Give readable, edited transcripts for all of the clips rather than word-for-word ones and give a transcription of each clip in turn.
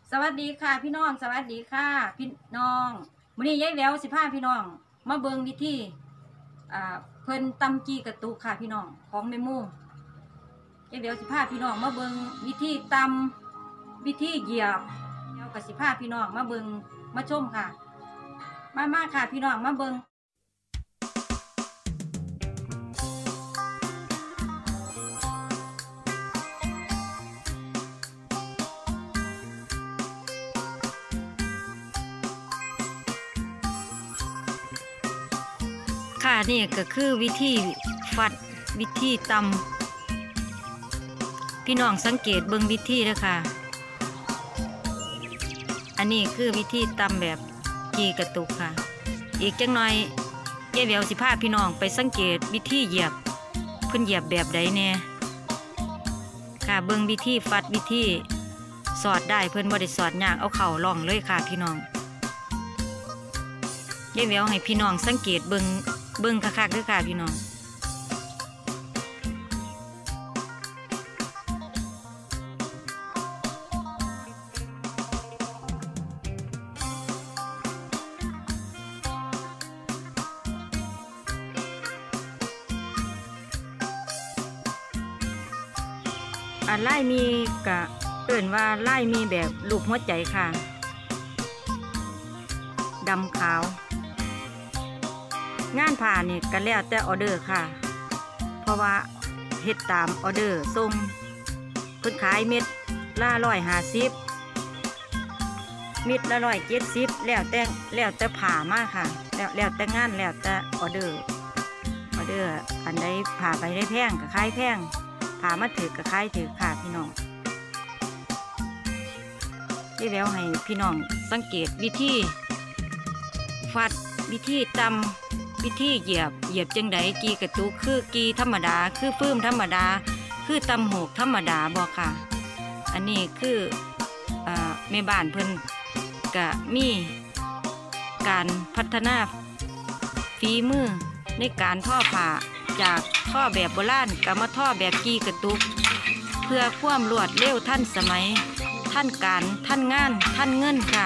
สวัสดีค่ะพี่น้องสวัสดีค่ะพี่น้องมื้อนี้ยายแววสิพาพี่น้องมาเบิ่งวิธีเพิ่นตำจีกระตุกค่ะพี่น้องของแม่หมู่ยายแววสิพาพี่น้องมาเบิ่งวิธีตำวิธีเหยียบแล้วก็สิพาพี่น้องมาเบิ่งมาชมค่ะมาค่ะพี่น้องมาเบิ่งค่ะนี่ก็คือวิธีฟัดวิธีตำพี่น้องสังเกตเบิ่งวิธีนะค่ะอันนี้คือวิธีตำแบบจีกระตุกค่ะอีกจังหน่อยยายแววสิพาพี่น้องไปสังเกตวิธีเหยียบเพิ่นเหยียบแบบใดแน่ค่ะเบิ่งวิธีฟัดวิธีสอดได้เพิ่นบ่ได้สอดยากเอาเข่าล่องเลยค่ะพี่น้องยายแววให้พี่น้องสังเกตเบิ่งคักๆด้วยค่ะพี่น้องไล่มีกะเอิ่นว่าไล่มีแบบรูปหัวใจค่ะดำขาวงานผ่านี่ก็แล้วแต่ออเดอร์ค่ะเพราะว่าเฮ็ดตามออเดอร์ส่งเพิ่นขายเม็ดละ150เม็ดละ170แล้วแต่ผ่ามากค่ะแล้วแต่งานแล้วแต่ออเดอร์อันใดผ่าไปได้แพงก็ขายแพงผ่ามาถือก็ขายถือค่ะพี่น้องที่แล้วให้พี่น้องสังเกตวิธีฟัดวิธีตำวิธีเหยียบจังไดกีกระตุกคือกีธรรมดาคือฟื้มธรรมดาคือตำโหกธรรมดาบอกค่ะอันนี้คือแม่บ้านเพิ่นกะมีการพัฒนาฝีมือในการทอผ้าจากท่อแบบโบราณกับมาท่อแบบกีกระตุกเพื่อความรวดเร็วทันสมัยทันการทันงานทันเงินค่ะ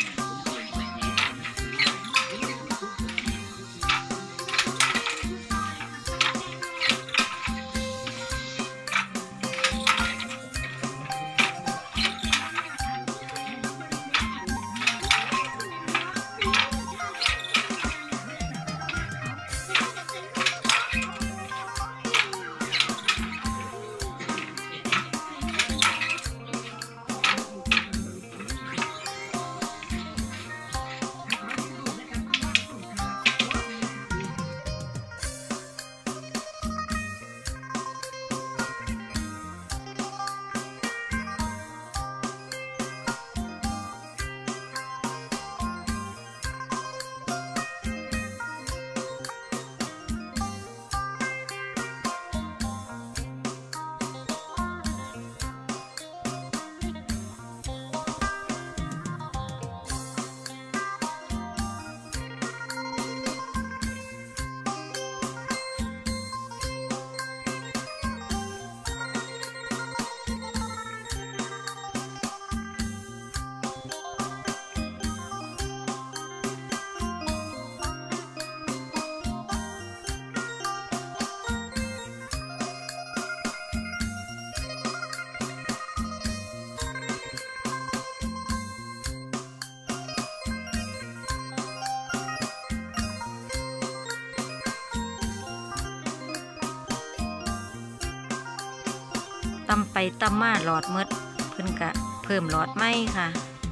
ตำไปตำมาหลอดมดเพิ่นกะเพิ่มหลอดไหมค่ะ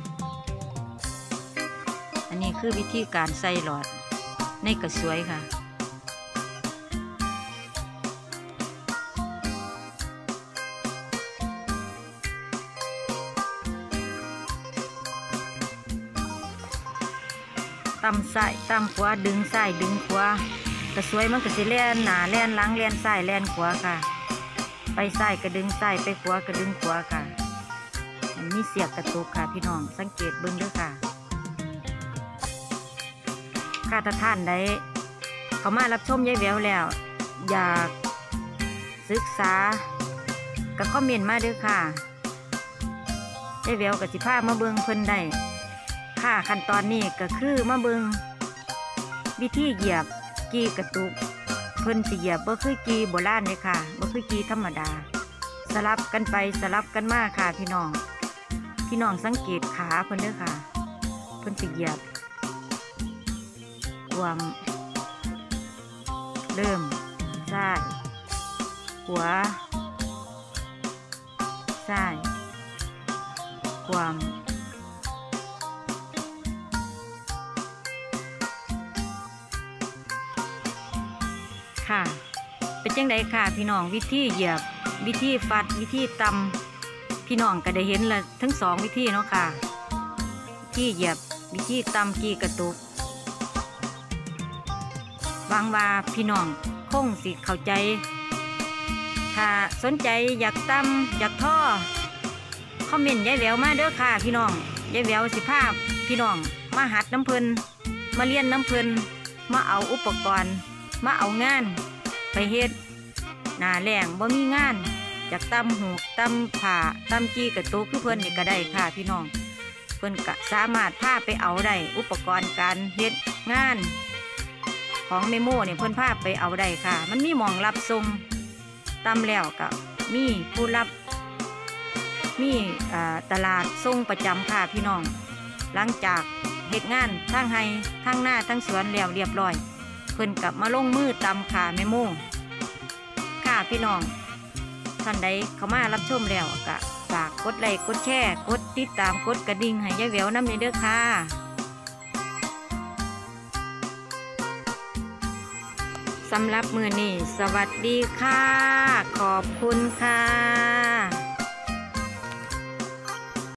อันนี้คือวิธีการใส่หลอดในกระสวยค่ะตำใส่ตำขวาดึงใส่ดึงขวากระสวยมันก็สิแล่นหนาแล่นหลังแล่นใส่แล่นขวาค่ะไปใส่กระดึงใส่ไปขวากระดึงขวาค่ะมันมีเสียบกระตุกค่ะพี่น้องสังเกตเบิ่งด้วยค่ะถ้าท่านใดเขามารับชมยายแววแล้วอยากศึกษาก็คอมเมนต์มาด้วยค่ะ ยายแววกับสิพามาเบิงเพิ่นได้ค่ะขั้นตอนนี้ก็คือมาเบิงวิธีเหยียบกีกระตุกเพิ่นสิเหยียบบ่คือกีโบราณเลยค่ะบ่คือกีธรรมดาสลับกันไปสลับกันมาค่ะพี่น้องสังเกตขาเพิ่นเด้อค่ะเพิ่นสิเหยียบความเริ่มซ้ายขวาซ้ายความค่ะเป็นจังไดค่ะพี่น้องวิธีเหยียบวิธีฟัดวิธีตำพี่น้องก็ได้เห็นละทั้งสองวิธีเนาะค่ะวิธีเหยียบวิธีตำกีกระตุกบางว่าพี่น้องคงสิเข้าใจถ้าสนใจอยากตำอยากท่อคอมเมนต์ยายแววมาเด้อค่ะพี่น้องยายแววสิพาพี่น้องมาหัดน้ำเพลินมาเรียนน้ำเพลินมาเอาอุปกรณ์มาเอางานไปเฮ็ดหน้าแรงบ่มีงานจากตำหูตำผ่าตำกีกระตุกคือเพิ่นนี่ก็ได้ค่ะพี่น้องเพิ่นก็สามารถพาไปเอาได้อุปกรณ์การเฮ็ดงานของเมโม่เนี่ยเพิ่นพาไปเอาได้ค่ะมันมีหม่องรับส่งตำแล้วก็มีผู้รับมีตลาดส่งประจำค่ะพี่น้องหลังจากเฮ็ดงานทั้งไร่ทั้งหน้าทั้งสวนแล้วเรียบร้อยเพิ่นกลับมาลงมือตำค่ะเมโม่ค่ะพี่น้องท่านใดเข้ามารับชมแล้วก็ฝากกดไลค์กดแชร์กดติดตามกดกระดิ่งให้ยายแววน้ำเด้อค่ะสำหรับมื้อนี้สวัสดีค่ะขอบคุณค่ะ